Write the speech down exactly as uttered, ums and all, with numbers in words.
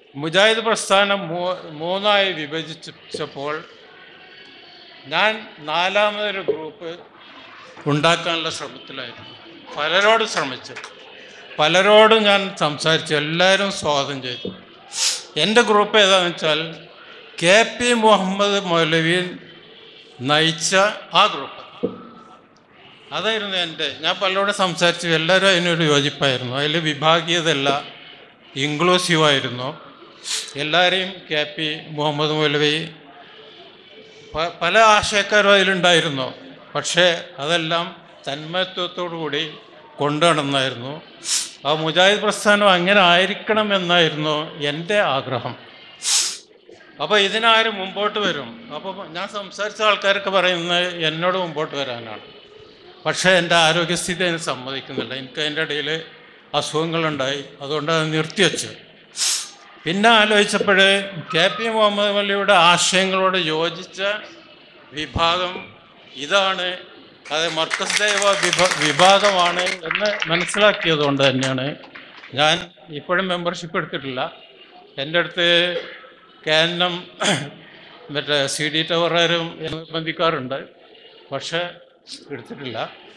മുജാഹിദ് പ്രസ്ഥാനം മൂ മൂന്നായി വിഭജിച്ചപ്പോൾ ഞാൻ നാലാമതൊരു ഗ്രൂപ്പ് ഉണ്ടാക്കാനുള്ള ശ്രമത്തിലായിരുന്നു. പലരോട് ശ്രമിച്ചു, പലരോടും ഞാൻ സംസാരിച്ചു, എല്ലാവരും സ്വാഗതം ചെയ്തു. എൻ്റെ ഗ്രൂപ്പ് ഏതാണെന്ന് വെച്ചാൽ കെ പി മുഹമ്മദ് മൗലവി നയിച്ച ആ ഗ്രൂപ്പ്, അതായിരുന്നു എൻ്റെ. ഞാൻ പലരോടും സംസാരിച്ചു, എല്ലാവരും അതിനൊരു യോജിപ്പായിരുന്നു. അതിൽ വിഭാഗീയതല്ല, ഇൻക്ലൂസീവായിരുന്നു. എല്ലാവരെയും കെ പി മുഹമ്മദ് മൗലവി പല ആശയക്കാരും അതിലുണ്ടായിരുന്നു. പക്ഷേ അതെല്ലാം തന്മയത്വത്തോടു കൂടി കൊണ്ടുനടന്നായിരുന്നു. ആ മുജാഹിദ് പ്രസ്ഥാനം അങ്ങനെ ആയിരിക്കണം എന്നായിരുന്നു എൻ്റെ ആഗ്രഹം. അപ്പോൾ ഇതിനാരും മുമ്പോട്ട് വരും? അപ്പോൾ ഞാൻ സംസാരിച്ച ആൾക്കാരൊക്കെ പറയുന്നത് എന്നോട് മുമ്പോട്ട് വരാനാണ്. പക്ഷേ എൻ്റെ ആരോഗ്യസ്ഥിതി അതിന് സമ്മതിക്കുന്നില്ല. എനിക്ക് അതിൻ്റെ ഇടയിൽ അസുഖങ്ങളുണ്ടായി, അതുകൊണ്ട് അത് നിർത്തിവെച്ചു. പിന്നെ ആലോചിച്ചപ്പോൾ കെ പി മുഹമ്മദ് മൗലവിയുടെ ആശയങ്ങളോട് യോജിച്ച വിഭാഗം ഇതാണ്, അത് മർക്കസ് ദൈവ വിഭാ വിഭാഗമാണ് എന്ന് മനസ്സിലാക്കിയത് കൊണ്ട് തന്നെയാണ് ഞാൻ ഇപ്പോഴും മെമ്പർഷിപ്പ് എടുത്തിട്ടില്ല. എൻ്റെ അടുത്ത് കെ എൻ എം മറ്റേ സി ഡി ടവറുകാരും നിർബന്ധിക്കാറുണ്ട്, പക്ഷേ എടുത്തിട്ടില്ല.